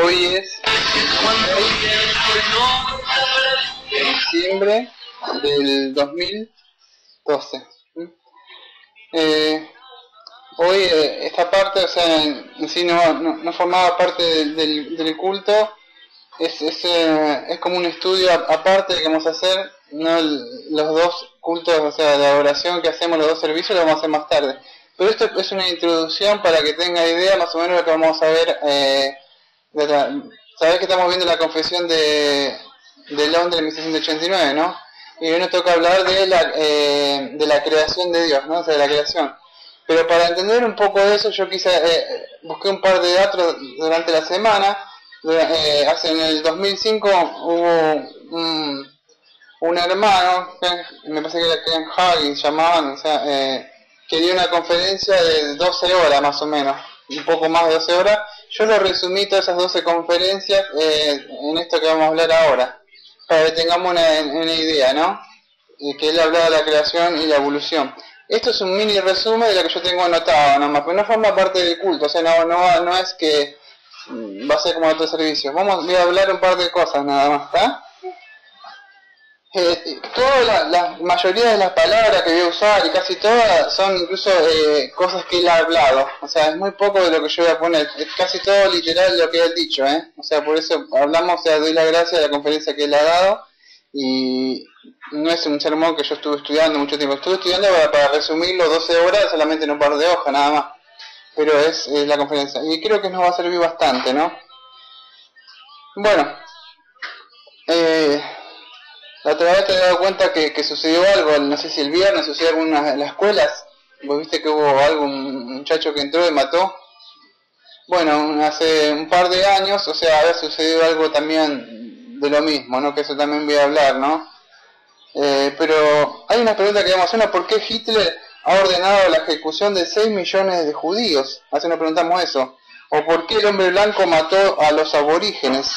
hoy es 6 de diciembre del 2012. Hoy esta parte, o sea, en sí no formaba parte del culto. Es como un estudio aparte que vamos a hacer, no los dos cultos, o sea, de adoración que hacemos, los dos servicios, lo vamos a hacer más tarde. Pero esto es una introducción para que tenga idea más o menos de lo que vamos a ver. Sabés que estamos viendo la confesión de Londres en 1689, ¿no? Y hoy nos toca hablar de la creación de Dios, ¿no? O sea, de la creación. Pero para entender un poco de eso, yo busqué un par de datos durante la semana. En el 2005 hubo un hermano, me parece que era Ken Hagin, llamaban, o sea, que dio una conferencia de 12 horas más o menos, un poco más de 12 horas. Yo lo resumí todas esas 12 conferencias en esto que vamos a hablar ahora, para que tengamos una idea, ¿no? Que él hablaba de la creación y la evolución. Esto es un mini resumen de lo que yo tengo anotado nomás, pero no forma parte del culto, o sea, no es que va a ser como otro servicio. Voy a hablar un par de cosas nada más, ¿está? La mayoría de las palabras que voy a usar y casi todas son incluso cosas que él ha hablado, o sea, es muy poco de lo que yo voy a poner, es casi todo literal lo que él ha dicho, o sea, por eso hablamos, o sea, doy la gracia de la conferencia que él ha dado, y no es un sermón que yo estuve estudiando mucho tiempo, estuve estudiando para resumirlo 12 horas solamente en un par de hojas nada más, pero es la conferencia, y creo que nos va a servir bastante, ¿no? Bueno, la otra vez te he dado cuenta que sucedió algo, no sé si el viernes sucedió algo en las escuelas. Vos viste que hubo un muchacho que entró y mató. Bueno, hace un par de años, o sea, había sucedido algo también de lo mismo, ¿no? Que eso también voy a hablar, ¿no? Pero hay una pregunta que vamos a hacer, ¿por qué Hitler ha ordenado la ejecución de 6 millones de judíos? Así nos preguntamos eso. ¿O por qué el hombre blanco mató a los aborígenes?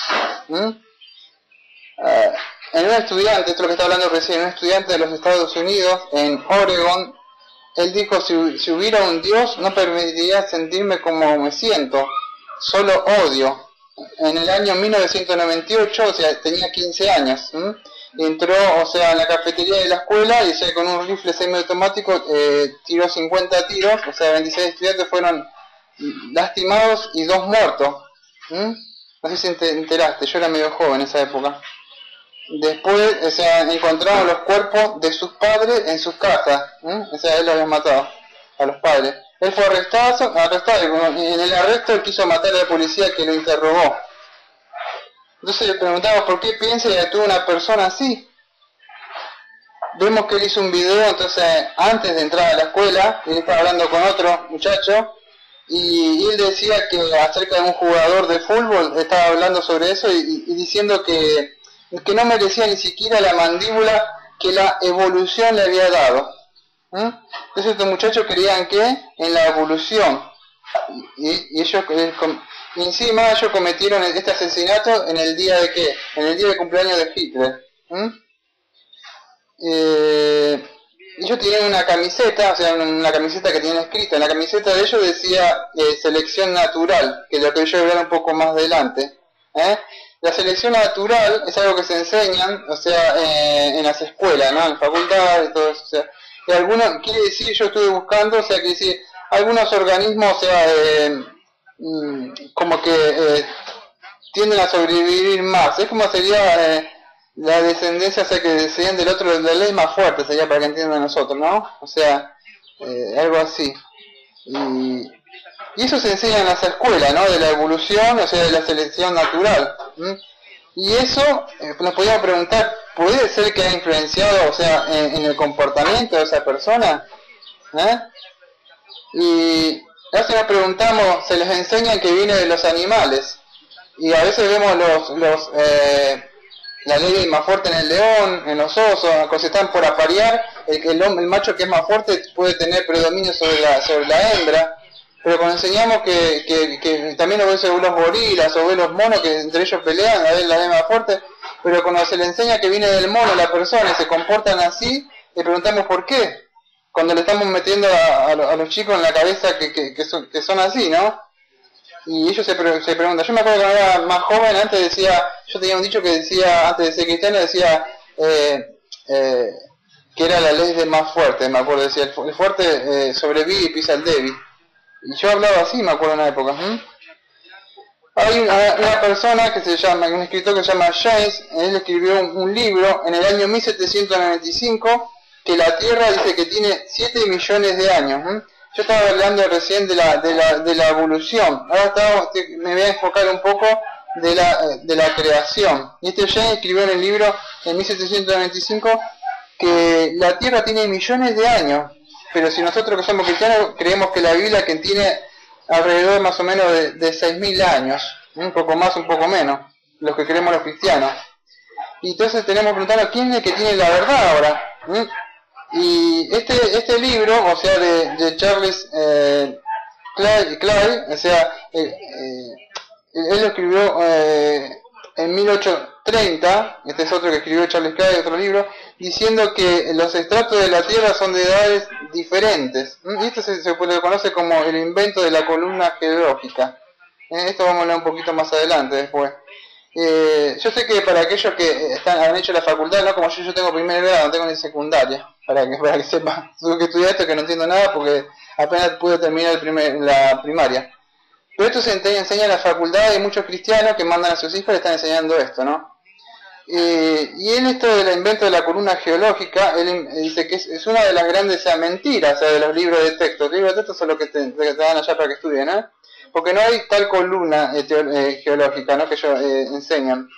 En un estudiante, esto es lo que está hablando recién, un estudiante de los Estados Unidos, en Oregon, él dijo, si hubiera un Dios, no permitiría sentirme como me siento, solo odio. En el año 1998, o sea, tenía 15 años, entró, o sea, en la cafetería de la escuela y, o sea, con un rifle semiautomático tiró 50 tiros, o sea, 26 estudiantes fueron lastimados y 2 muertos. No sé si te enteraste, yo era medio joven en esa época. Después, o sea, encontraron los cuerpos de sus padres en sus casas, o sea, él los había matado a los padres. Él fue arrestado y en el arresto él quiso matar a la policía que lo interrogó. Entonces le preguntamos por qué piensa y actúa una persona así. Vemos que él hizo un video, entonces, antes de entrar a la escuela, él estaba hablando con otro muchacho, y él decía que acerca de un jugador de fútbol, estaba hablando sobre eso y diciendo que no merecía ni siquiera la mandíbula que la evolución le había dado. Entonces estos muchachos creían que en la evolución, y ellos encima ellos cometieron este asesinato en el día de ¿qué? En el día de cumpleaños de Hitler. Ellos tenían una camiseta, o sea, una camiseta que tenían escrita, en la camiseta de ellos decía selección natural, que es lo que yo voy a hablar un poco más adelante. La selección natural es algo que se enseñan, o sea, en las escuelas, ¿no? En facultades y todo eso, o sea, y algunos, quiere decir, yo estuve buscando, o sea, quiere decir, algunos organismos, o sea, como que tienden a sobrevivir más, es como sería la descendencia, o sea, que descendían del otro, de la ley más fuerte, sería para que entiendan nosotros, ¿no? O sea, algo así. Y eso se enseña en las escuelas, ¿no? De la evolución, o sea, de la selección natural. Y eso, nos podíamos preguntar, ¿puede ser que haya influenciado, o sea, en el comportamiento de esa persona? Y a veces nos preguntamos, se les enseña que viene de los animales. Y a veces vemos la ley más fuerte en el león, en los osos, cuando se están por aparear, el macho que es más fuerte puede tener predominio sobre la hembra. Pero cuando enseñamos que también lo ves según los gorilas o ves los monos que entre ellos pelean, la ley más fuerte, pero cuando se le enseña que viene del mono la persona y se comportan así, le preguntamos por qué. Cuando le estamos metiendo a los chicos en la cabeza que son así, ¿no? Y ellos se preguntan, yo me acuerdo cuando era más joven, antes decía, yo tenía un dicho que decía, antes de ser cristiano, decía eh, que era la ley del más fuerte, me acuerdo, decía, el fuerte sobrevive y pisa al débil. Y yo hablaba así, me acuerdo en una época. Hay una persona que se llama, un escritor que se llama James, él escribió un libro en el año 1795, que la Tierra dice que tiene 7 millones de años. Yo estaba hablando recién de la evolución, ahora me voy a enfocar un poco de la creación. Y este James escribió en el libro en 1795 que la Tierra tiene millones de años, pero si nosotros que somos cristianos creemos que la Biblia que tiene alrededor más o menos de 6.000 años, un poco más, un poco menos, los que creemos los cristianos. Y entonces tenemos que preguntarnos quién es el que tiene la verdad ahora. Y este libro, o sea, de Charles Clay, o sea, él lo escribió en 1830, este es otro que escribió Charles Clay, otro libro, diciendo que los estratos de la Tierra son de edades diferentes. Y esto se le conoce como el invento de la columna geológica. Esto vamos a hablar un poquito más adelante después. Yo sé que para aquellos que han hecho la facultad, no como yo tengo primer grado, no tengo ni secundaria, para que sepan, tuve que estudiar esto que no entiendo nada porque apenas pude terminar la primaria. Pero esto se enseña en la facultad, hay muchos cristianos que mandan a sus hijos y le están enseñando esto, ¿no? Y él, esto del invento de la columna geológica, él dice que es una de las grandes mentiras, o sea, de los libros de texto. Los libros de texto son los que te dan allá para que estudien, ¿eh? Porque no hay tal columna geológica, ¿no?, que ellos enseñan.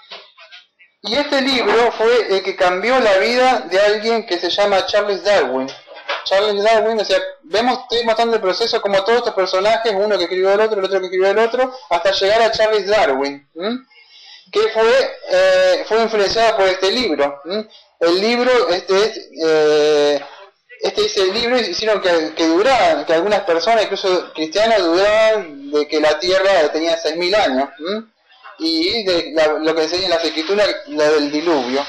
Y este libro fue el que cambió la vida de alguien que se llama Charles Darwin. Charles Darwin, o sea, estoy mostrando el proceso como todos estos personajes, uno que escribió el otro que escribió el otro, hasta llegar a Charles Darwin, que fue influenciado por este libro. El libro, el libro hicieron que algunas personas, incluso cristianos, dudaban de que la Tierra tenía 6.000 años. Y lo que enseñan las escrituras, la del diluvio.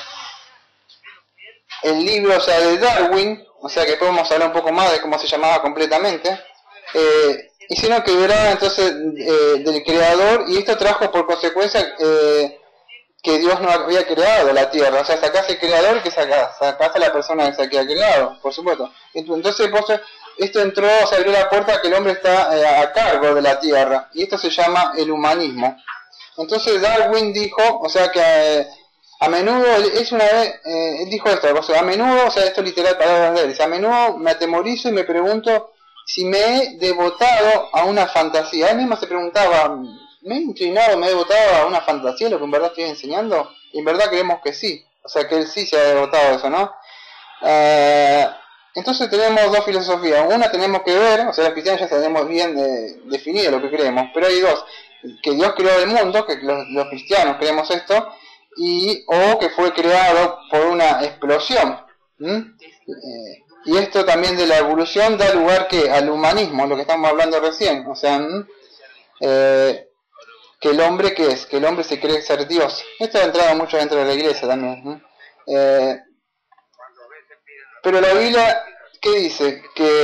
El libro, o sea, de Darwin, o sea que podemos hablar un poco más de cómo se llamaba completamente, hicieron que dudara entonces del creador, y esto trajo por consecuencia que Dios no había creado la tierra, o sea, sacase el creador que sacase a la persona que se había creado, por supuesto. Entonces esto entró, se abrió la puerta a que el hombre está a cargo de la tierra, y esto se llama el humanismo. Entonces Darwin dijo, o sea que a menudo, él dijo esto, o sea, a menudo, o sea, esto es literal palabras de él, dice, a menudo me atemorizo y me pregunto si me he devotado a una fantasía. Él mismo se preguntaba, ¿me he inclinado, me he devotado a una fantasía, lo que en verdad estoy enseñando? Y en verdad creemos que sí, o sea que él sí se ha devotado a eso, ¿no? Entonces tenemos dos filosofías. Una tenemos que ver, o sea, los cristianos ya tenemos bien definido lo que creemos, pero hay dos: que Dios creó el mundo, que los cristianos creemos esto, o que fue creado por una explosión. Y esto también de la evolución da lugar al humanismo, lo que estamos hablando recién, o sea, que el hombre, ¿qué es? Que el hombre se cree ser Dios. Esto ha entrado mucho dentro de la iglesia también. Pero la Biblia, ¿qué dice?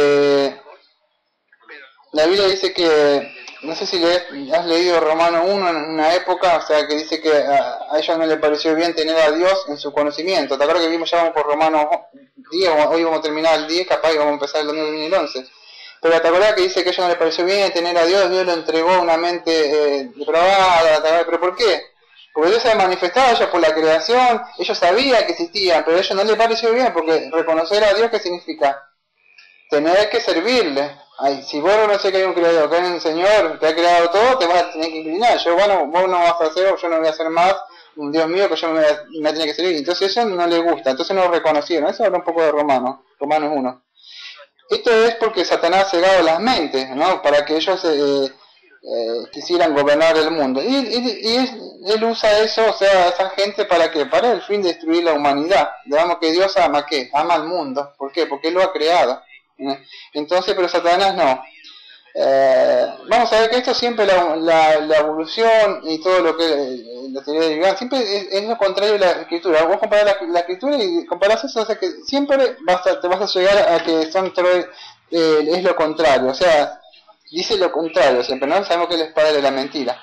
La Biblia dice que, no sé si has leído Romano 1 en una época, o sea, que dice que a ella no le pareció bien tener a Dios en su conocimiento. ¿Te acuerdas que ya vamos por Romanos 10? Hoy vamos a terminar el 10, capaz, y vamos a empezar el 2011. Pero ¿te acuerdas que dice que a ella no le pareció bien tener a Dios? Dios le entregó una mente depravada, ¿pero por qué? Porque Dios se ha manifestado a ellos por la creación, ellos sabían que existían, pero a ellos no les pareció bien, porque reconocer a Dios, ¿qué significa? Tener que servirle. Si vos no sé que hay un creador, que hay un Señor que ha creado todo, te vas a tener que inclinar. Vos no vas a hacer, o yo no voy a hacer más, un Dios mío que yo me voy a tener que servir. Entonces eso no le gusta, entonces no lo reconocieron. Eso habla un poco de Romanos 1. Esto es porque Satanás ha cegado las mentes, ¿no? Para que ellos quisieran gobernar el mundo. Y él usa eso, o sea, esa gente para el fin de destruir la humanidad. Digamos que Dios ama, ¿qué? Ama al mundo. ¿Por qué? Porque Él lo ha creado. Entonces, pero Satanás no. Vamos a ver que esto siempre, la evolución y todo lo que la teoría de Big Bang, siempre es lo contrario de la escritura. Vos comparás la escritura y comparás eso, o sea que siempre te vas a llegar a que es lo contrario. O sea, dice lo contrario siempre, ¿no? Sabemos que él es padre de la mentira.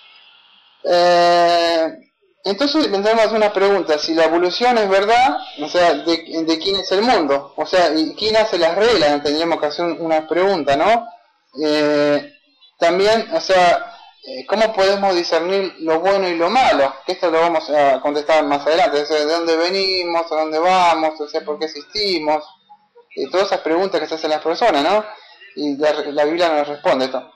Entonces tendremos una pregunta: si la evolución es verdad, o sea, ¿de quién es el mundo? O sea, ¿y quién hace las reglas? Tendríamos que hacer una pregunta, ¿no? También, o sea, ¿cómo podemos discernir lo bueno y lo malo? Que esto lo vamos a contestar más adelante. O sea, ¿de dónde venimos? ¿A dónde vamos? O sea, ¿por qué existimos? Todas esas preguntas que se hacen las personas, ¿no? Y la Biblia nos responde esto.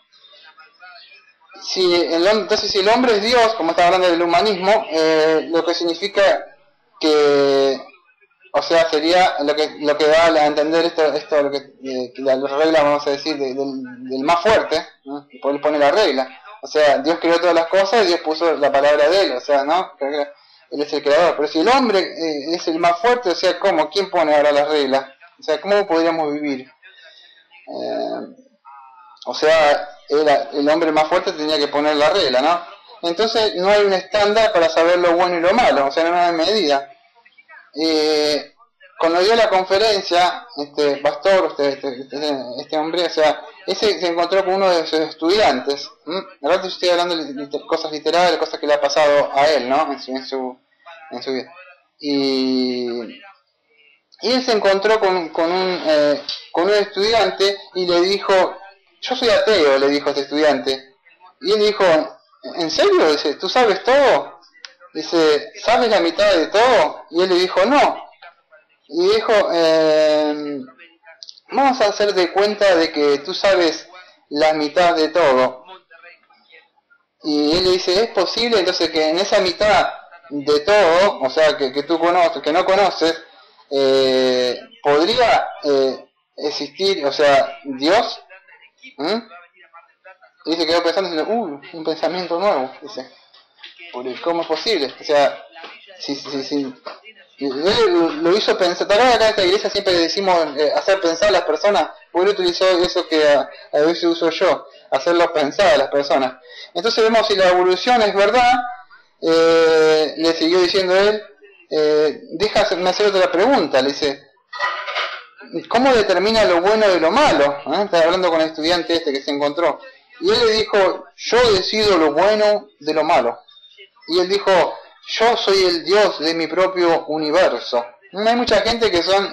Entonces, si el hombre es Dios, como está hablando del humanismo, lo que significa que, o sea, sería lo que da a entender esto lo que la regla, vamos a decir, del más fuerte, ¿no? Y por él pone la regla. O sea, Dios creó todas las cosas y Dios puso la palabra de él, o sea, ¿no? Él es el creador. Pero si el hombre es el más fuerte, o sea, ¿cómo? ¿Quién pone ahora las reglas? O sea, ¿cómo podríamos vivir? O sea, el hombre más fuerte tenía que poner la regla, ¿no? Entonces no hay un estándar para saber lo bueno y lo malo, o sea, no hay medida. Cuando dio la conferencia, este pastor, este hombre, o sea, ese se encontró con uno de sus estudiantes. Ahora te estoy hablando de cosas literales, cosas que le ha pasado a él, ¿no? En su vida. Y él se encontró con un estudiante y le dijo: yo soy ateo, le dijo a este estudiante. Y él dijo: ¿en serio? Dice, ¿tú sabes todo? Dice, ¿sabes la mitad de todo? Y él le dijo: no. Y dijo, vamos a hacer de cuenta de que tú sabes la mitad de todo. Y él le dice, ¿es posible entonces que en esa mitad de todo, o sea, que tú conoces, que no conoces, podría existir, o sea, Dios? Y se quedó pensando, un pensamiento nuevo, dice, ¿cómo es posible? O sea, si él lo hizo pensar. Tal vez acá en esta iglesia siempre decimos hacer pensar a las personas, porque él utilizó eso que a veces uso yo, hacerlos pensar a las personas. Entonces vemos si la evolución es verdad. Le siguió diciendo él, déjame hacer otra pregunta, le dice, ¿cómo determina lo bueno de lo malo? Está hablando con el estudiante este que se encontró. Y él le dijo, yo decido lo bueno de lo malo. Y él dijo, yo soy el Dios de mi propio universo. Hay mucha gente que son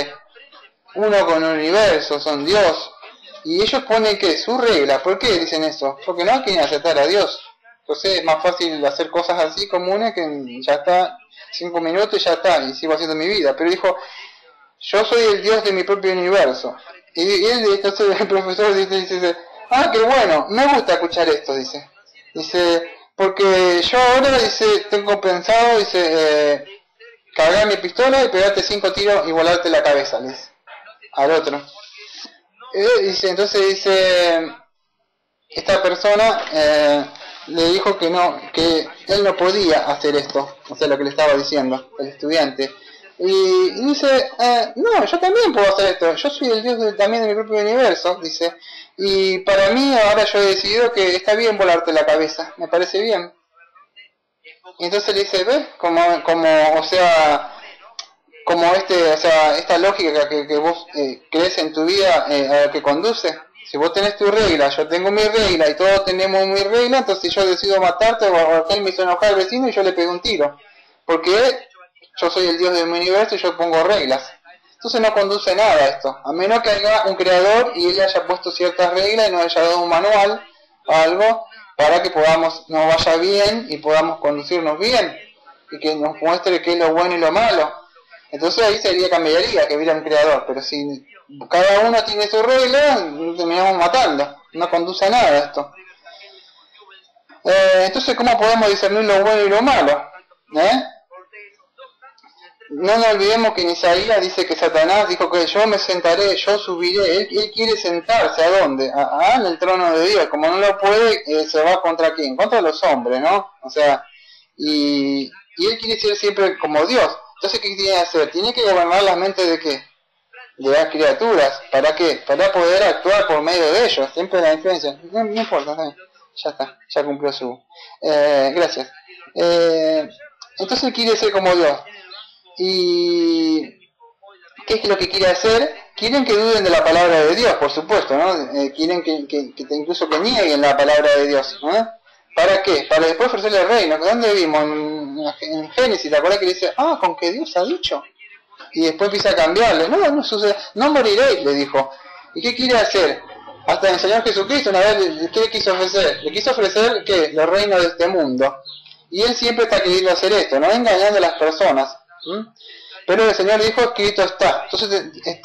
uno con el universo, son Dios. Y ellos ponen que su regla. ¿Por qué dicen eso? Porque no quieren aceptar a Dios. Entonces es más fácil hacer cosas así comunes que ya está, 5 minutos y ya está, y sigo haciendo mi vida. Pero dijo, yo soy el Dios de mi propio universo. Y él, entonces el profesor dice, qué bueno, me gusta escuchar esto, dice. Dice, porque yo ahora, dice, tengo pensado, dice, cargar mi pistola y pegarte 5 tiros y volarte la cabeza, le dice, al otro. Dice, entonces dice, esta persona le dijo que no, que él no podía hacer esto, o sea, lo que le estaba diciendo el estudiante. Y dice, no, yo también puedo hacer esto, yo soy el Dios también de mi propio universo, dice, y para mí ahora yo he decidido que está bien volarte la cabeza, me parece bien. Y entonces le dice, ¿ves? O sea, o sea, esta lógica que vos crees en tu vida a lo que conduce. Si vos tenés tu regla, yo tengo mi regla y todos tenemos mi regla, entonces yo decido matarte o él me hizo enojar al vecino y yo le pego un tiro. Porque yo soy el Dios de mi universo y yo pongo reglas. Entonces no conduce nada esto, a menos que haya un creador y él haya puesto ciertas reglas y nos haya dado un manual o algo para que nos vaya bien y podamos conducirnos bien y que nos muestre qué es lo bueno y lo malo. Entonces ahí cambiaría que hubiera un creador, pero si cada uno tiene su regla, terminamos matando, no conduce a nada esto. Entonces, ¿cómo podemos discernir lo bueno y lo malo? No nos olvidemos que en Isaías dice que Satanás dijo que yo me sentaré, yo subiré. Él quiere sentarse, ¿a dónde? En el trono de Dios. Como no lo puede, se va contra quién, contra los hombres, ¿no? O sea, y él quiere ser siempre como Dios. Entonces, ¿qué tiene que hacer? Tiene que gobernar la mente de qué, de las criaturas. ¿Para qué? Para poder actuar por medio de ellos. Siempre la influencia. No importa, ya está, ya cumplió su... gracias. Entonces él quiere ser como Dios. ¿Y qué es lo que quiere hacer? quieren que duden de la palabra de Dios, por supuesto, ¿no? Quieren que incluso que nieguen la palabra de Dios, ¿no? ¿Para qué? Para después ofrecerle el reino. ¿Dónde vimos? En Génesis, ¿te acuerdas que dice, con que Dios ha dicho? Y después empieza a cambiarle. No sucede, no moriréis, le dijo. ¿Y qué quiere hacer? Hasta el Señor Jesucristo una vez, ¿qué le quiso ofrecer? Le quiso ofrecer, ¿qué? Los reinos de este mundo. Y él siempre está queriendo hacer esto, no engañando a las personas. Pero el Señor dijo, escrito está. Entonces,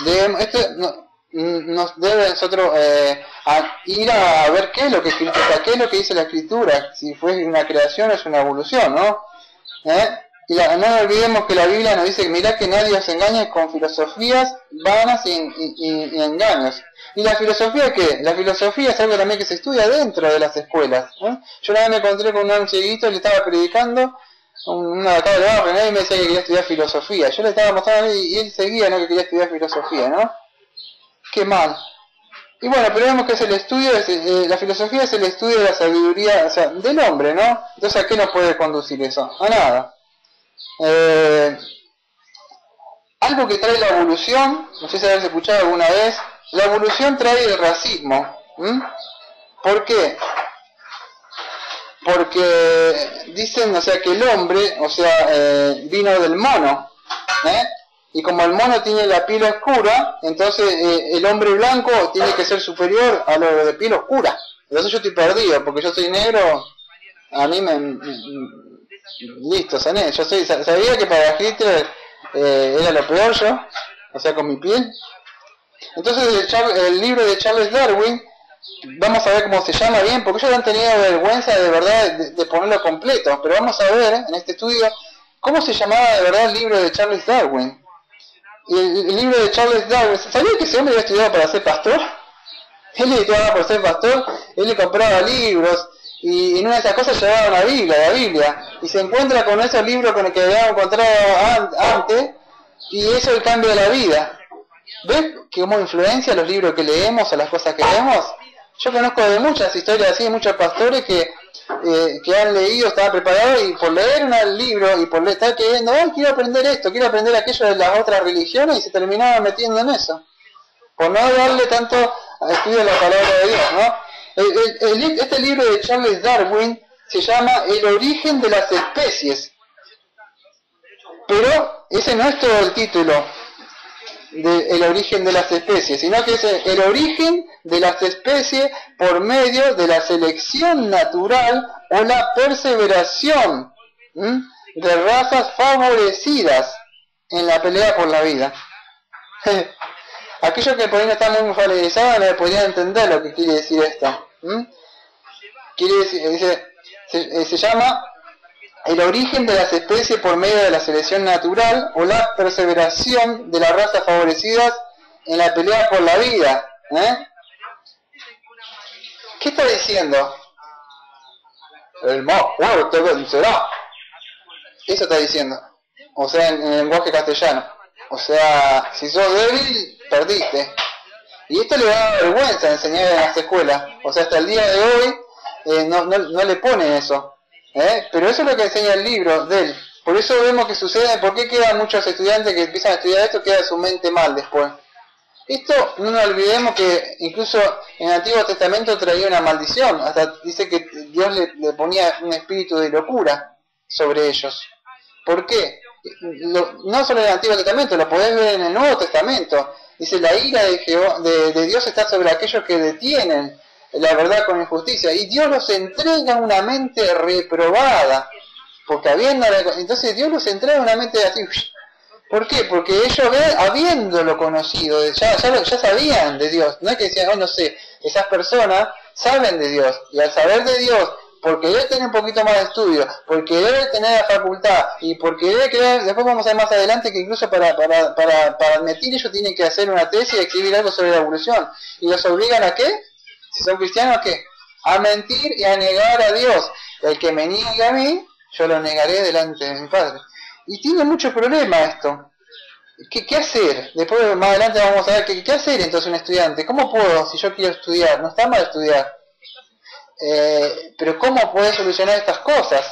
nos debe nosotros ir a ver qué es lo que escrito está, qué es lo que dice la Escritura, si fue una creación o es una evolución, ¿no? Y no olvidemos que la Biblia nos dice que mirá que nadie os engañe con filosofías vanas y engaños. ¿Y la filosofía qué? La filosofía es algo también que se estudia dentro de las escuelas. Yo una vez me encontré con un cieguito y le estaba predicando, una de acá del barrio, y me decía que quería estudiar filosofía. Yo le estaba mostrando y él seguía, ¿no?, que quería estudiar filosofía, ¿no? Qué mal. Y bueno, pero vemos que es el estudio, la filosofía es el estudio de la sabiduría, o sea, del hombre, ¿no? Entonces, ¿a qué nos puede conducir eso? A nada. Algo que trae la evolución, no sé si habéis escuchado alguna vez, la evolución trae el racismo. ¿Por qué? Porque dicen, o sea, que el hombre, o sea, vino del mono, y como el mono tiene la piel oscura, entonces el hombre blanco tiene que ser superior a lo de piel oscura. Entonces yo estoy perdido, porque yo soy negro, a mí listo, sané. Yo sabía que para Hitler era lo peor yo, o sea, con mi piel. Entonces el libro de Charles Darwin, vamos a ver cómo se llama bien, porque ellos han tenido vergüenza de verdad de ponerlo completo, pero vamos a ver en este estudio cómo se llamaba de verdad el libro de Charles Darwin. Y el libro de Charles Darwin, ¿sabía que ese hombre había estudiado para ser pastor? Él estudiaba para ser pastor, él le compraba libros, y en una de esas cosas llevaba la Biblia, y se encuentra con esos libros con el que había encontrado antes, y eso es el cambio de la vida. ¿Ves cómo influencia los libros que leemos o las cosas que leemos? Yo conozco de muchas historias así, de muchos pastores que han leído, estaban preparados, y por leer un libro y por estar queriendo, quiero aprender esto, quiero aprender aquello de las otras religiones, y se terminaban metiendo en eso, por no darle tanto estudio a la palabra de Dios, ¿no? Este libro de Charles Darwin se llama El origen de las especies, pero ese no es todo el título de El origen de las especies, sino que es el origen de las especies por medio de la selección natural o la perseveración de razas favorecidas en la pelea por la vida. Aquellos que por ahí no están muy familiarizados no podrían entender lo que quiere decir esto. Quiere decir, se llama el origen de las especies por medio de la selección natural o la perseveración de las razas favorecidas en la pelea por la vida. ¿Qué está diciendo? El más fuerte vencerá. Eso está diciendo. O sea, en lenguaje castellano. O sea, si sos débil, perdiste. Y esto le da vergüenza enseñar en las escuelas. O sea, hasta el día de hoy no le ponen eso. Pero eso es lo que enseña el libro de él. Por eso vemos que sucede, ¿por qué quedan muchos estudiantes que empiezan a estudiar esto? Queda su mente mal después. Esto, no nos olvidemos que incluso en el Antiguo Testamento traía una maldición. Hasta dice que Dios le ponía un espíritu de locura sobre ellos. ¿Por qué? No solo en el Antiguo Testamento, lo podés ver en el Nuevo Testamento. Dice, la ira de Dios está sobre aquellos que detienen la verdad con injusticia, y Dios los entrega una mente reprobada, porque entonces Dios los entrega una mente así. ¿Por qué? Porque ellos habiéndolo conocido, ya sabían de Dios. No es que decían, no sé, esas personas saben de Dios, y al saber de Dios, por querer tener un poquito más de estudio, por querer tener la facultad, y por querer crear, después vamos a ver más adelante que incluso para admitir ellos tienen que hacer una tesis y escribir algo sobre la evolución, y los obligan a ¿qué? Si son cristianos, ¿qué? A mentir y a negar a Dios. El que me niegue a mí, yo lo negaré delante de mi Padre. Y tiene mucho problema esto. ¿Qué hacer? Después, más adelante vamos a ver qué hacer entonces un estudiante. ¿Cómo puedo, si yo quiero estudiar? No está mal estudiar. Pero ¿cómo puedo solucionar estas cosas?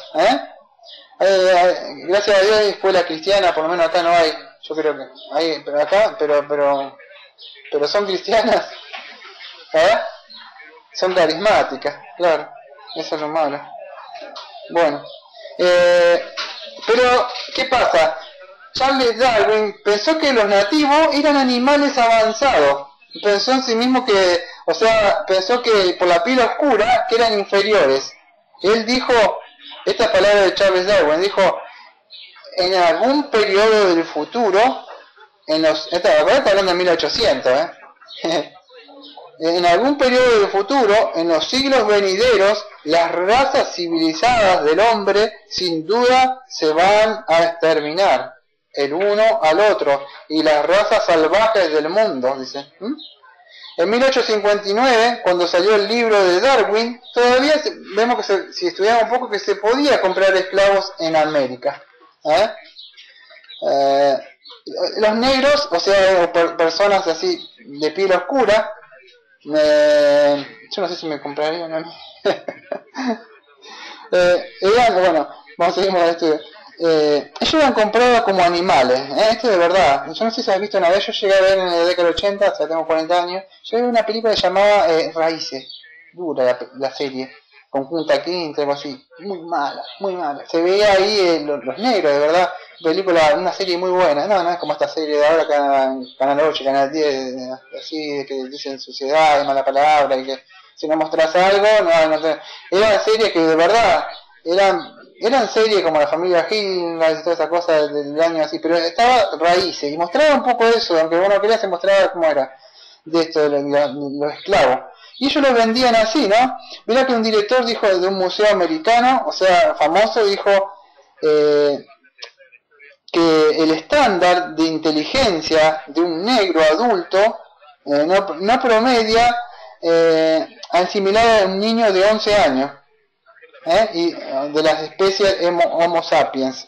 Gracias a Dios hay escuela cristiana, por lo menos acá no hay. Yo creo que hay, pero acá, pero pero son cristianas, ¿eh? Son carismáticas, claro, eso es lo malo. Bueno, pero ¿qué pasa? Charles Darwin pensó que los nativos eran animales avanzados, pensó en sí mismo que, o sea, pensó que por la piel oscura que eran inferiores. Él dijo, esta palabra de Charles Darwin, dijo, en algún periodo del futuro, está hablando de 1800, en algún periodo del futuro, en los siglos venideros, las razas civilizadas del hombre sin duda se van a exterminar el uno al otro, y las razas salvajes del mundo, dice. En 1859, cuando salió el libro de Darwin, todavía vemos que si estudiamos un poco, que se podía comprar esclavos en América. Los negros, o sea, personas así de piel oscura, yo no sé si me compraría o no. Bueno, vamos a seguir con el estudio. Ellos eran comprados como animales, esto de verdad. Yo no sé si has visto una vez, yo llegué a ver en la década del 80, o sea, tengo 40 años, yo vi una película llamada Raíces, dura la serie, con Kunta Kinte, algo así, muy mala, muy mala. Se veía ahí los negros, de verdad, película, una serie muy buena, no es como esta serie de ahora, Canal 8, Canal 10, así, de que dicen suciedad y mala palabra, y que si no mostras algo, no sé. Era series que de verdad, eran series como La Familia Hill, y toda esa cosa del año así, pero estaba Raíces, y mostraba un poco eso, aunque uno quería, se mostraba cómo era, de esto, de los esclavos. Y ellos lo vendían así, ¿no? Mirá que un director dijo de un museo americano, o sea, famoso, dijo que el estándar de inteligencia de un negro adulto no promedia asimilado a un niño de 11 años, y de las especies Homo sapiens.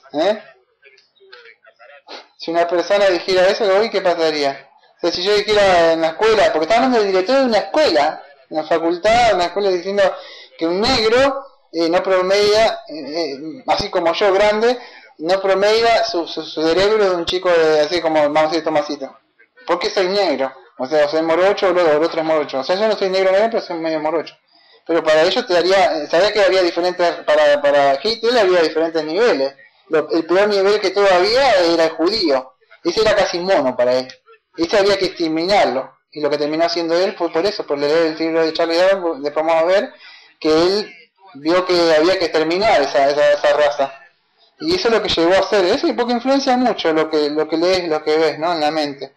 Si una persona dijera eso, hoy ¿qué pasaría? O sea, si yo dijera en la escuela, porque estaba hablando del director de una escuela, en la facultad, una escuela, diciendo que un negro no promedia, así como yo grande, no promedia su cerebro de un chico así como, vamos a decir, Tomasito. Porque soy negro, o sea, soy morocho, o el otro es morocho. O sea, yo no soy negro, pero soy medio morocho. Pero para ellos te daría, sabía que había diferentes, para Hitler había diferentes niveles. El peor nivel que todavía era el judío. Ese era casi mono para él. Ese había que exterminarlo. Y lo que terminó haciendo él fue por eso, por leer el libro de Charlie Darwin, después vamos a ver que él vio que había que exterminar esa raza. Y eso es lo que llevó a hacer. Eso porque influencia mucho lo que lees, lo que ves, ¿no? En la mente.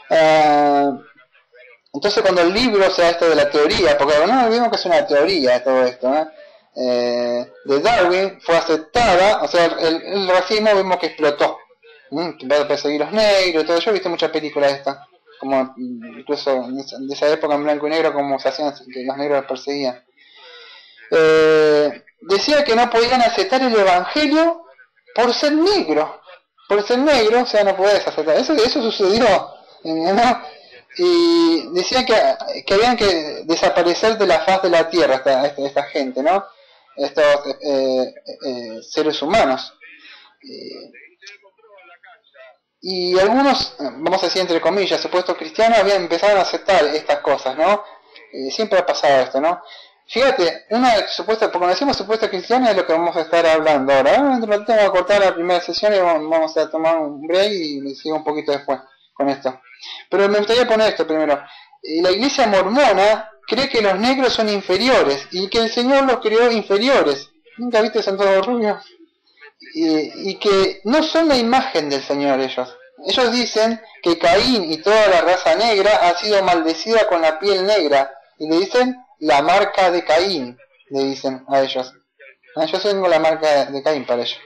Entonces cuando el libro, sea esto de la teoría, porque no olvidemos que es una teoría todo esto, de Darwin, fue aceptada, o sea, el racismo vemos que explotó, empezó a perseguir los negros, todo. Yo he visto muchas películas de estas, como incluso de esa época en blanco y negro, como se hacían, que los negros los perseguían. Decía que no podían aceptar el evangelio por ser negro, o sea, no podés aceptar, eso sucedió, ¿no? Y decían que habían que desaparecer de la faz de la tierra esta gente, ¿no? Estos seres humanos. Y algunos, vamos a decir entre comillas, supuestos cristianos habían empezado a aceptar estas cosas, ¿no? Siempre ha pasado esto, ¿no? Fíjate, una supuesta, porque cuando decimos supuesta cristiana es lo que vamos a estar hablando ahora. Vamos a cortar la primera sesión y vamos a tomar un break y sigo un poquito después con esto. Pero me gustaría poner esto primero. La iglesia mormona cree que los negros son inferiores y que el Señor los creó inferiores. ¿Nunca viste son todos rubios? Y que no son la imagen del Señor ellos. Ellos dicen que Caín y toda la raza negra ha sido maldecida con la piel negra. Y le dicen la marca de Caín, le dicen a ellos. Yo tengo la marca de Caín para ellos.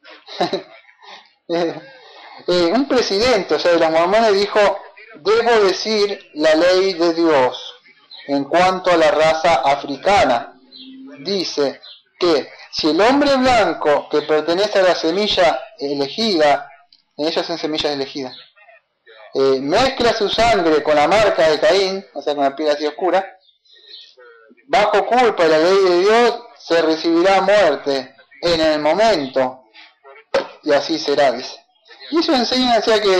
Un presidente, o sea, de los mormones dijo: debo decir la ley de Dios en cuanto a la raza africana. Dice que si el hombre blanco que pertenece a la semilla elegida, ellos son semillas elegidas, mezcla su sangre con la marca de Caín, o sea, con la piel así oscura, bajo culpa de la ley de Dios, se recibirá muerte en el momento, y así será, dice. Y eso enseña, o sea, que,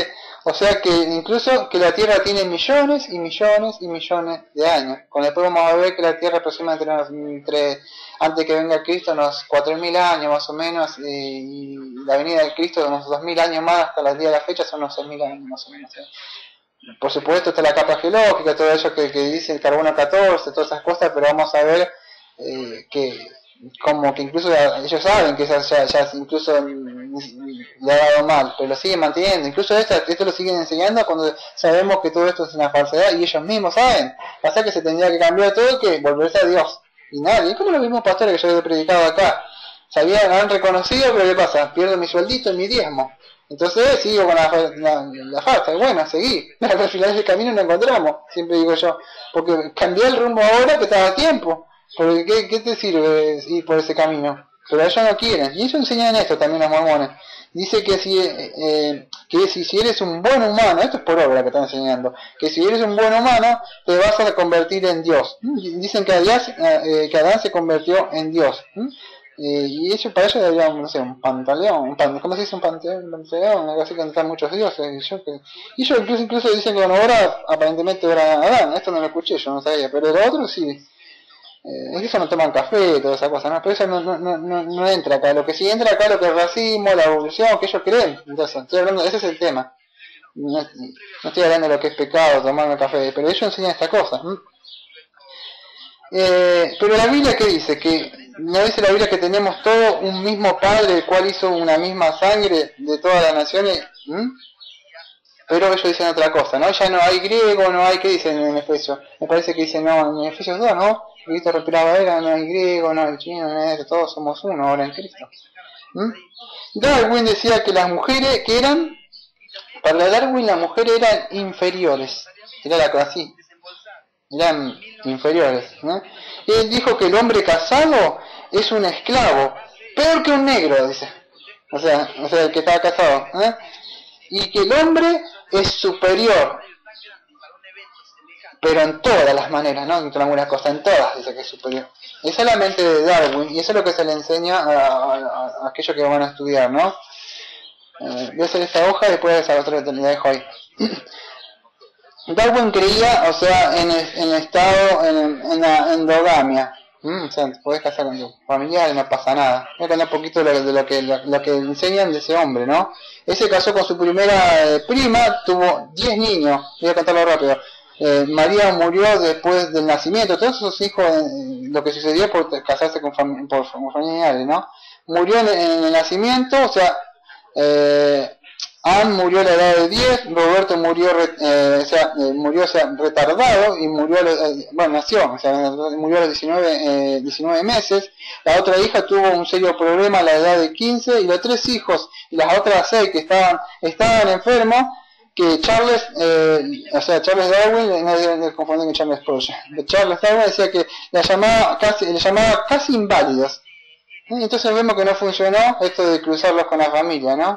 O sea que incluso que la Tierra tiene millones y millones y millones de años. Con después vamos a ver que la Tierra aproximadamente antes que venga Cristo unos 4.000 años más o menos, y la venida de Cristo unos 2.000 años más hasta el día de la fecha son unos 6.000 años más o menos. Por supuesto está la capa geológica, todo eso que dice el carbono 14, todas esas cosas, pero vamos a ver que como que incluso ellos saben que ya incluso le ha dado mal, pero lo siguen manteniendo. Incluso esto lo siguen enseñando cuando sabemos que todo esto es una falsedad y ellos mismos saben. Pasa que se tendría que cambiar todo, que volverse a Dios. Y nadie, es como los mismos pastores que yo he predicado acá. Han reconocido, pero ¿qué pasa? Pierdo mi sueldito y mi diezmo. Entonces sigo con la falta. Y bueno, seguí. Al final del camino nos encontramos, siempre digo yo. Porque cambié el rumbo ahora que estaba a tiempo. Porque ¿qué te sirve ir por ese camino? Pero ellos no quieren. Y ellos enseñan esto también los mormones. Dice que si eres un buen humano, esto es por obra que están enseñando, que si eres un buen humano, te vas a convertir en Dios. Dicen que Adán se convirtió en Dios. Y eso para ellos debería, no sé, un pantaleón, ¿cómo se dice un pantaleón? Algo así que están muchos dioses. Y ellos incluso dicen que bueno, ahora aparentemente era Adán, esto no lo escuché, yo no sabía, pero el otro sí. Eso no toman café, toda esa cosa, ¿no? Pero eso no entra acá. Lo que sí entra acá, lo que es el racismo, la evolución, que ellos creen. Entonces, estoy hablando, ese es el tema. No estoy hablando de lo que es pecado, tomar café, pero ellos enseñan esta cosa. Pero la Biblia, ¿qué dice? Que no dice la Biblia que tenemos todo un mismo Padre, el cual hizo una misma sangre de todas las naciones. Pero ellos dicen otra cosa, ¿no? Ya no hay griego, no hay, ¿qué dicen en Efesios? Me parece que dicen, no, en Efesios 2, ¿no? Cristo respiraba era, no hay griego, no hay chino, no hay, todos somos uno ahora en Cristo. Darwin decía que las mujeres que eran, para Darwin las mujeres eran inferiores, era así, eran inferiores, ¿no? Y él dijo que el hombre casado es un esclavo, peor que un negro, dice, o sea el que estaba casado, y que el hombre es superior, pero en todas las maneras, no en algunas cosas, en todas dice que es superior. Esa es la mente de Darwin y eso es lo que se le enseña a aquellos que van a estudiar, ¿no? Voy a hacer esta hoja y después esa otra la dejo ahí. Darwin creía, o sea, en el estado, en la endogamia. O sea, te podés casar con tu familiar y no pasa nada. Voy a contar un poquito de lo que enseñan de ese hombre, ¿no? Él se casó con su primera prima, tuvo 10 niños. Voy a contarlo rápido. María murió después del nacimiento. Todos esos hijos, lo que sucedió por casarse con familiares, ¿no? Murió en el nacimiento, o sea, Anne murió a la edad de 10, Roberto murió, retardado y murió, murió a los 19 meses. La otra hija tuvo un serio problema a la edad de 15 y los 3 hijos y las otras 6 que estaban enfermos, que Charles Darwin, no confundir con Charles Spurgeon, Charles Darwin decía que le llamaba casi inválidos. Entonces vemos que no funcionó esto de cruzarlos con la familia, ¿no?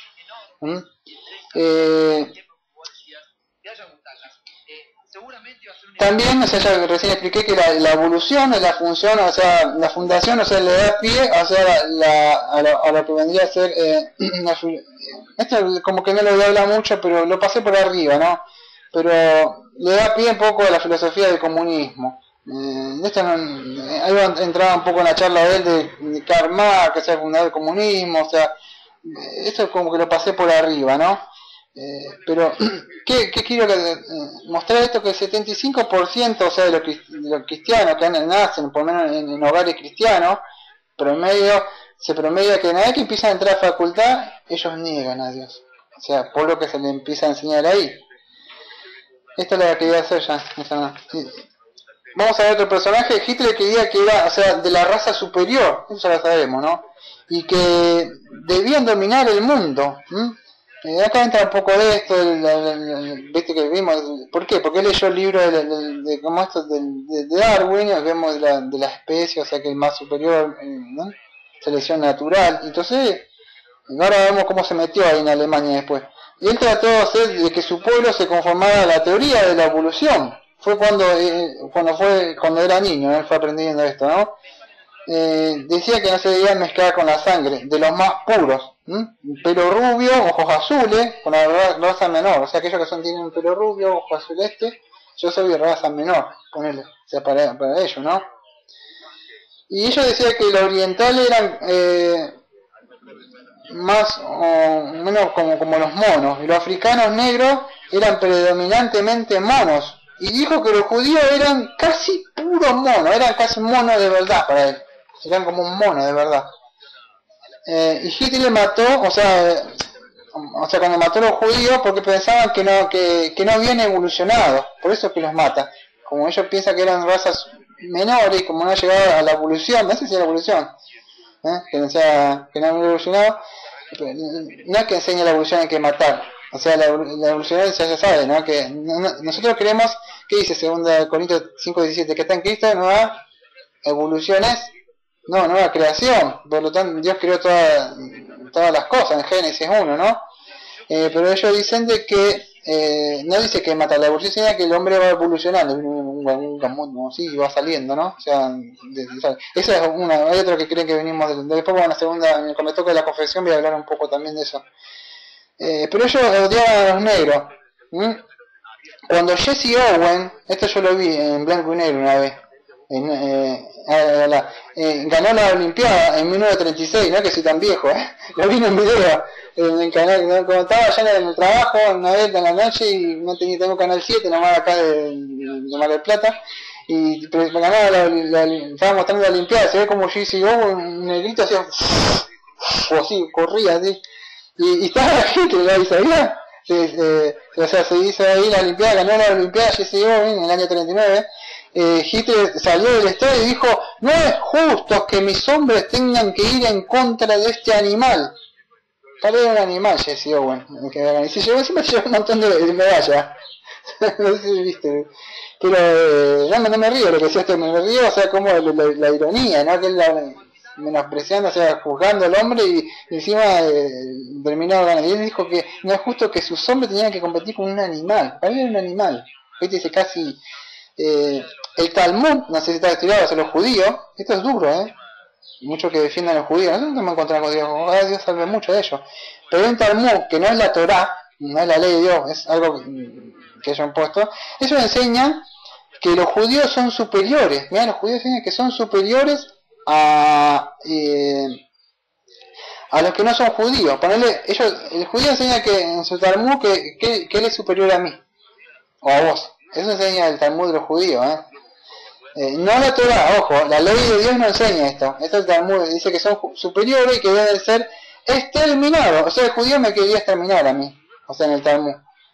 También, o sea, ya recién expliqué que la evolución es la función, o sea, la fundación, o sea, le da pie, o sea, a lo que vendría a ser, esto como que no lo voy a hablar mucho, pero lo pasé por arriba, ¿no? Pero le da pie un poco a la filosofía del comunismo. Ahí entraba un poco en la charla de él de Karl Marx, que es el fundador del comunismo, o sea, esto como que lo pasé por arriba, ¿no? Pero, ¿qué quiero mostrar esto? Que el 75%, o sea, de los cristianos que nacen, por lo menos en hogares cristianos, se promedia que una vez que empiezan a entrar a facultad, ellos niegan a Dios. O sea, por lo que se les empieza a enseñar ahí. Esta es la que quería hacer ya. Vamos a ver otro personaje. Hitler quería que era, o sea, de la raza superior, eso ya lo sabemos, ¿no? Y que debían dominar el mundo. Acá entra un poco de esto, viste que vimos, ¿por qué? Porque él leyó el libro de Darwin, vemos de la especie, o sea que el más superior, ¿no? Selección natural. Entonces, ahora vemos cómo se metió ahí en Alemania después. Y él trató de hacer de que su pueblo se conformara a la teoría de la evolución. Fue cuando era niño, él fue aprendiendo esto, ¿no? Decía que no se debía mezclar con la sangre de los más puros, Pelo rubio, ojos azules, con la raza menor. O sea, aquellos que tienen un pelo rubio, ojos azules, yo soy de raza menor, ponerle, o sea, para ellos, ¿no? Y ellos decían que los orientales eran más o menos como los monos, y los africanos negros eran predominantemente monos. Y dijo que los judíos eran casi puros monos, eran casi monos de verdad para él, eran como un mono de verdad. Y Hitler mató, o sea, cuando mató a los judíos porque pensaban que no habían evolucionado, por eso es que los mata. Como ellos piensan que eran razas menores, como no han llegado a la evolución, no sé si es la evolución, que no han evolucionado, no es que enseña la evolución hay que matar, o sea, la evolución ya se sabe, ¿no? Que nosotros creemos, ¿qué dice 2 Corintios 5:17? Que está en Cristo, nueva evolución es, no, nueva creación, por lo tanto Dios creó todas las cosas en Génesis 1, ¿no? Pero ellos dicen de que no dice que mata la evolución, sino que el hombre va evolucionando, sí, va saliendo, ¿no? O sea, esa es una. Hay otros que creen que venimos después, bueno, cuando me toque la confesión voy a hablar un poco también de eso. Pero ellos odiaban a los negros. Cuando Jesse Owen, esto yo lo vi en blanco y negro una vez, ganó la Olimpiada en 1936, no que soy tan viejo, lo vi en un video en el canal, cuando estaba allá en el trabajo una vez en la noche y no tengo canal 7 nomás acá de Mar del Plata, y ganaba estaba mostrando la Olimpiada, se ve como Jesse Owen, un negrito hacía o así, corría así, y estaba la gente ahí, ¿sabía? O sea, se hizo ahí la Olimpiada, ganó la Olimpiada Jesse Owen en el año 39. Hitler salió del estadio y dijo: no es justo que mis hombres tengan que ir en contra de este animal. Tal vez era un animal Jesse Owen, y se llevó, siempre se llevó un montón de medallas. No sé si viste, pero no me río lo que decía esto, me río, o sea, como la ironía, ¿no? Que él menospreciando, o sea, juzgando al hombre y encima terminó ganando. Y él dijo que no es justo que sus hombres tenían que competir con un animal. Para él era un animal. Este dice casi el Talmud, no sé si está estudiado hacia los judíos, esto es duro, muchos que defienden a los judíos, nosotros no me encontramos con Dios, Dios salve mucho de ellos, pero hay un Talmud que no es la Torá, no es la ley de Dios, es algo que ellos han puesto, ellos enseñan que los judíos son superiores, mira, los judíos enseñan que son superiores a los que no son judíos. El judío enseña que en su Talmud que él es superior a mí, o a vos. Eso enseña el Talmud de los judíos, no la Torah, ojo, la ley de Dios no enseña esto. Esto el Talmud dice que son superiores y que deben ser exterminados. O sea, el judío me quería exterminar a mí, o sea, en el Talmud.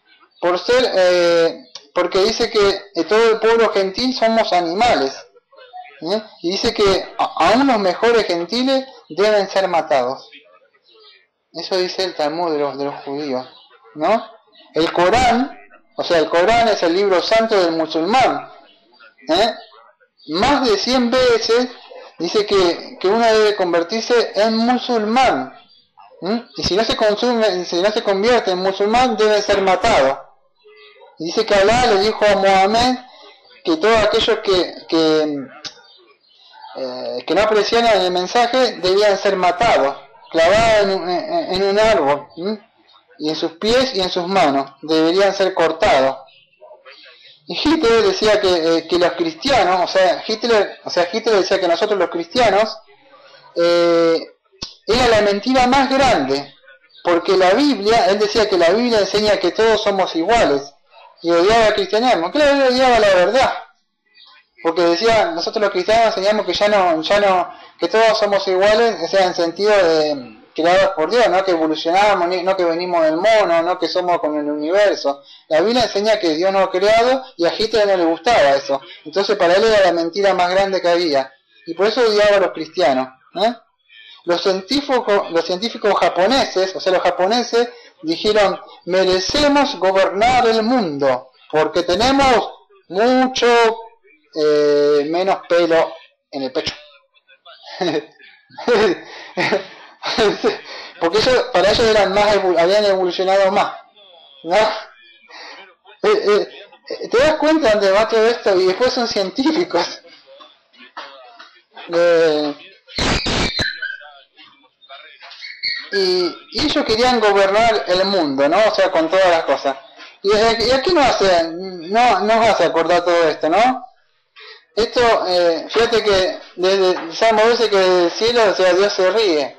Porque dice que todo el pueblo gentil somos animales. Y dice que aún los mejores gentiles deben ser matados. Eso dice el Talmud de los judíos, ¿no? El Corán, o sea, el Corán es el libro santo del musulmán. Más de 100 veces dice que uno debe convertirse en musulmán. Y si no se convierte en musulmán, debe ser matado. Y dice que Alá le dijo a Mohamed que todos aquellos que no apreciaran el mensaje debían ser matados, clavados en un árbol, y en sus pies y en sus manos deberían ser cortados. Y Hitler decía que los cristianos, Hitler decía que nosotros los cristianos era la mentira más grande, porque la Biblia, él decía que la Biblia enseña que todos somos iguales, y odiaba el cristianismo. Claro, él odiaba la verdad, porque decía, nosotros los cristianos enseñamos que ya no, que todos somos iguales, o sea, en sentido de creados por Dios, no que evolucionamos, no que venimos del mono, no que somos con el universo. La Biblia enseña que Dios nos ha creado y a Hitler no le gustaba eso. Entonces para él era la mentira más grande que había. Y por eso odiaba a los cristianos. Los científicos japoneses, o sea, los japoneses dijeron: merecemos gobernar el mundo porque tenemos mucho menos pelo en el pecho. Porque para ellos habían evolucionado más, ¿no? ¿Te das cuenta dónde va todo esto? Y después son científicos. y ellos querían gobernar el mundo, ¿no? O sea, con todas las cosas. Y aquí nos hace acordar todo esto, ¿no? Esto, fíjate que desde Salmo dice que desde el cielo, o sea, Dios se ríe.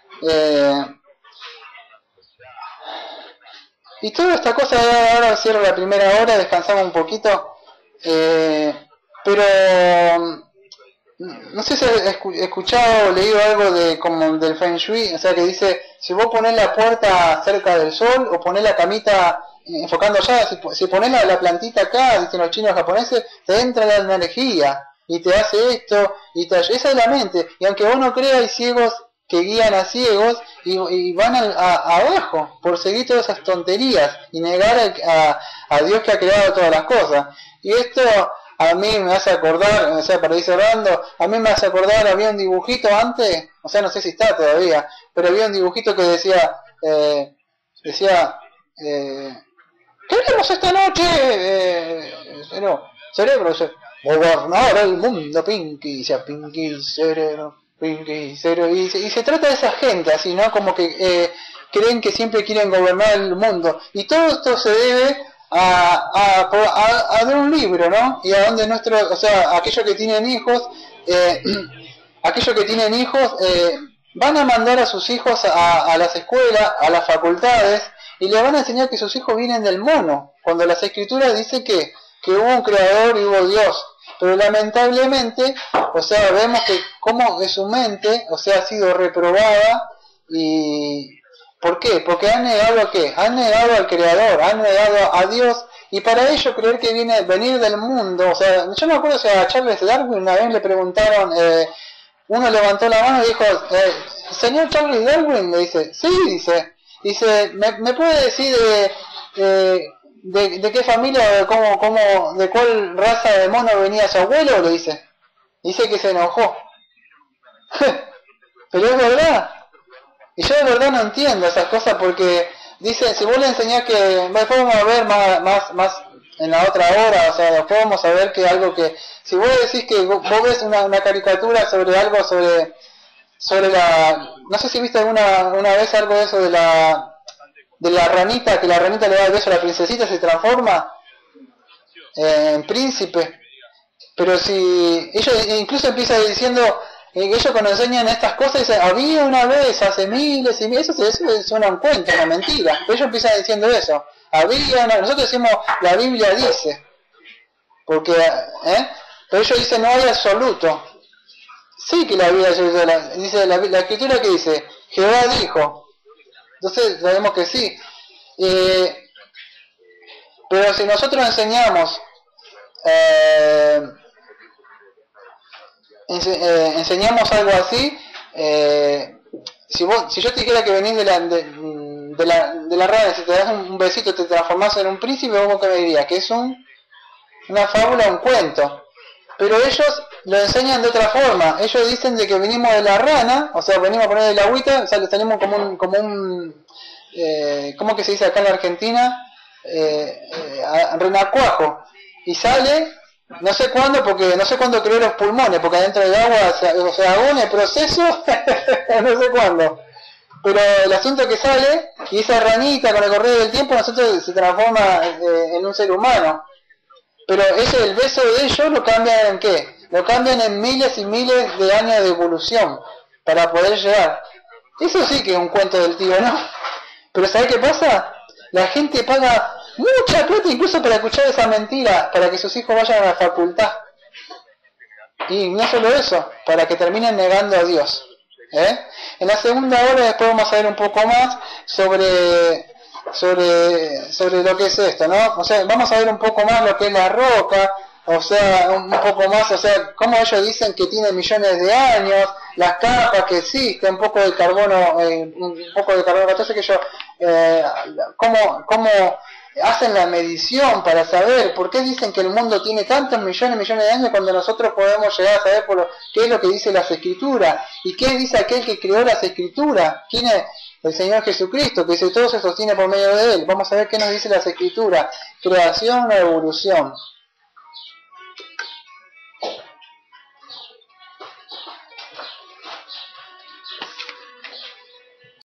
Y toda esta cosa, ahora cierro la primera hora, descansamos un poquito, pero no sé si has escuchado o leído algo de como del Feng Shui, o sea que dice, si vos ponés la puerta cerca del sol o ponés la camita enfocando allá, si ponés la plantita acá, dicen los chinos japoneses, te entra la energía y te hace esto, y esa es la mente, y aunque vos no creas, hay ciegos que guían a ciegos y van abajo por seguir todas esas tonterías y negar a Dios que ha creado todas las cosas. Y esto a mí me hace acordar, o sea, para ir cerrando, a mí me hace acordar, había un dibujito antes, o sea, no sé si está todavía, pero había un dibujito que decía, ¿qué haremos esta noche? Cerebro, gobernar el mundo, Pinky, o sea, Pinky, cerebro. Y se trata de esa gente así, ¿no? Como que creen que siempre quieren gobernar el mundo, y todo esto se debe a de un libro, ¿no? Y a donde o sea, aquellos que tienen hijos, van a mandar a sus hijos a las escuelas, a las facultades, y les van a enseñar que sus hijos vienen del mono, cuando las escrituras dicen que hubo un creador y hubo Dios. Pero lamentablemente, o sea, vemos que como de su mente, o sea, ha sido reprobada. ¿Y por qué? Porque han negado a qué, han negado al Creador, han negado a Dios, y para ello creer que venir del mundo, o sea, yo me acuerdo, o sea, a Charles Darwin una vez le preguntaron, uno levantó la mano y dijo, señor Charles Darwin, le dice, sí, dice, ¿me puede decir de qué familia, de cuál raza de mono venía su abuelo? Le dice que se enojó. Pero es verdad, y yo de verdad no entiendo esas cosas, porque dice, si vos le enseñás que, después vamos a ver más en la otra hora, o sea, después vamos a ver que algo que, si vos decís que vos ves una caricatura sobre algo, sobre la, no sé si viste una vez algo de eso de la ranita, que la ranita le da el beso a la princesita, se transforma en príncipe. Pero si ellos incluso empiezan diciendo, ellos cuando enseñan estas cosas dicen, había una vez hace miles y miles, eso suena un cuento, una mentira. Ellos empiezan diciendo eso, nosotros decimos la Biblia dice, porque pero ellos dicen no hay absoluto. Sí que la Biblia dice la escritura que dice, Jehová dijo. Entonces sabemos que sí. Pero si nosotros enseñamos algo así, si yo te dijera que venís de la rana, si te das un besito te transformás en un príncipe, vos que me dirías que es una fábula, un cuento. Pero ellos lo enseñan de otra forma. Ellos dicen de que venimos de la rana, o sea, venimos a poner el agüita, o sea, tenemos como un ¿cómo que se dice acá en la Argentina? Renacuajo. Y sale, no sé cuándo, porque no sé cuándo creó los pulmones, porque adentro del agua se agona el proceso, no sé cuándo. Pero el asunto es que sale, y esa ranita con el correr del tiempo, nosotros se transforma en un ser humano. Pero el beso de ellos lo cambian en ¿qué? Lo cambian en miles y miles de años de evolución para poder llegar. Eso sí que es un cuento del tío, ¿no? Pero ¿sabés qué pasa? La gente paga mucha plata incluso para escuchar esa mentira, para que sus hijos vayan a la facultad. Y no solo eso, para que terminen negando a Dios. En la segunda hora después vamos a ver un poco más sobre lo que es esto, ¿no? O sea, vamos a ver un poco más lo que es la roca, o sea, un poco más, o sea, cómo ellos dicen que tiene millones de años, las capas que existen, un poco de carbono 14, que ellos, cómo hacen la medición para saber por qué dicen que el mundo tiene tantos millones de años cuando nosotros podemos llegar a saber qué es lo que dice las escrituras, y qué dice aquel que creó las escrituras, quién es el Señor Jesucristo, que dice todo se sostiene por medio de él. Vamos a ver qué nos dice las escrituras, creación o evolución.